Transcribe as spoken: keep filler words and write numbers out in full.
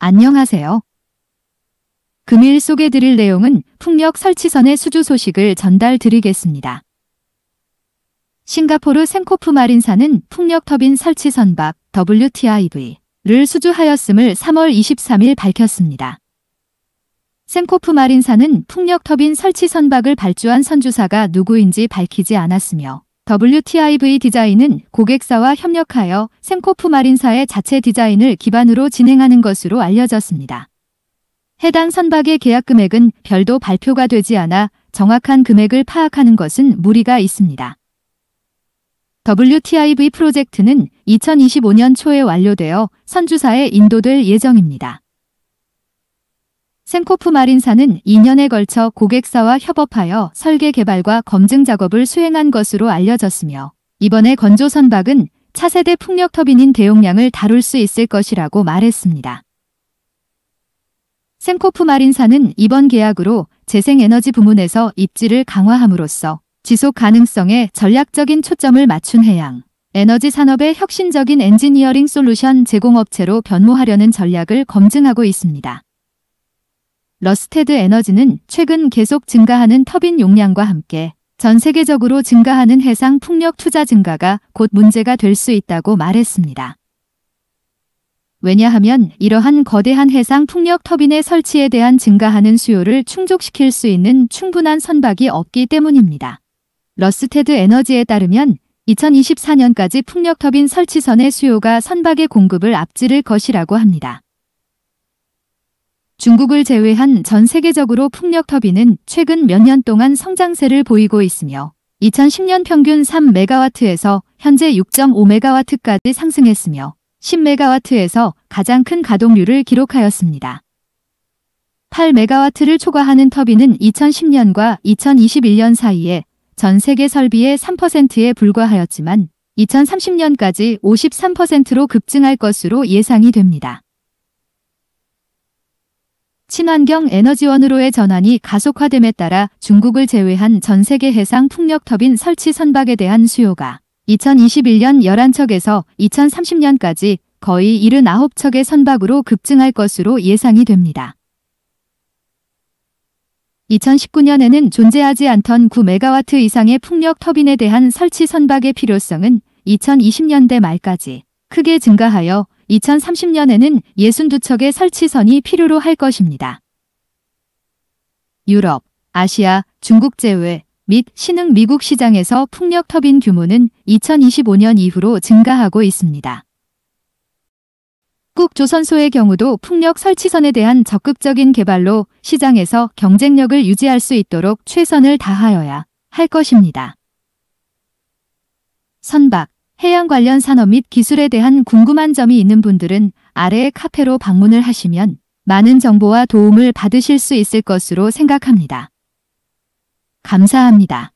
안녕하세요. 금일 소개드릴 내용은 풍력 설치선의 수주 소식을 전달드리겠습니다. 싱가포르 생코프 마린사는 풍력 터빈 설치 선박 더블유티아이브이를 수주하였음을 삼월 이십삼일 밝혔습니다. 생코프 마린사는 풍력 터빈 설치 선박을 발주한 선주사가 누구인지 밝히지 않았으며 더블유티아이브이 디자인은 고객사와 협력하여 생코프 마린사의 자체 디자인을 기반으로 진행하는 것으로 알려졌습니다. 해당 선박의 계약 금액은 별도 발표가 되지 않아 정확한 금액을 파악하는 것은 무리가 있습니다. 더블유티아이브이 프로젝트는 이천이십오년 초에 완료되어 선주사에 인도될 예정입니다. 생코프 마린사는 이 년에 걸쳐 고객사와 협업하여 설계 개발과 검증 작업을 수행한 것으로 알려졌으며 이번에 건조 선박은 차세대 풍력 터빈인 대용량을 다룰 수 있을 것이라고 말했습니다. 생코프 마린사는 이번 계약으로 재생에너지 부문에서 입지를 강화함으로써 지속 가능성에 전략적인 초점을 맞춘 해양, 에너지 산업의 혁신적인 엔지니어링 솔루션 제공업체로 변모하려는 전략을 검증하고 있습니다. 러스테드 에너지는 최근 계속 증가하는 터빈 용량과 함께 전 세계적으로 증가하는 해상 풍력 투자 증가가 곧 문제가 될 수 있다고 말했습니다. 왜냐하면 이러한 거대한 해상 풍력 터빈의 설치에 대한 증가하는 수요를 충족시킬 수 있는 충분한 선박이 없기 때문입니다. 러스테드 에너지에 따르면 이천이십사년까지 풍력 터빈 설치선의 수요가 선박의 공급을 앞지를 것이라고 합니다. 중국을 제외한 전 세계적으로 풍력 터빈은 최근 몇 년 동안 성장세를 보이고 있으며 이천십년 평균 삼 메가와트에서 현재 육 점 오 메가와트까지 상승했으며 십 메가와트에서 가장 큰 가동률을 기록하였습니다. 팔 메가와트를 초과하는 터빈은 이천십년과 이천이십일년 사이에 전 세계 설비의 삼 퍼센트에 불과하였지만 이천삼십년까지 오십삼 퍼센트로 급증할 것으로 예상이 됩니다. 친환경 에너지원으로의 전환이 가속화됨에 따라 중국을 제외한 전 세계 해상 풍력 터빈 설치 선박에 대한 수요가 이천이십일년 열한 척에서 이천삼십년까지 거의 칠십구 척의 선박으로 급증할 것으로 예상이 됩니다. 이천십구년에는 존재하지 않던 구 메가와트 이상의 풍력 터빈에 대한 설치 선박의 필요성은 이천이십년대 말까지 크게 증가하여 이천삼십년에는 육십이 척의 설치선이 필요로 할 것입니다. 유럽, 아시아, 중국 제외 및 신흥 미국 시장에서 풍력 터빈 규모는 이천이십오년 이후로 증가하고 있습니다. 국 조선소의 경우도 풍력 설치선에 대한 적극적인 개발로 시장에서 경쟁력을 유지할 수 있도록 최선을 다하여야 할 것입니다. 선박, 해양 관련 산업 및 기술에 대한 궁금한 점이 있는 분들은 아래의 카페로 방문을 하시면 많은 정보와 도움을 받으실 수 있을 것으로 생각합니다. 감사합니다.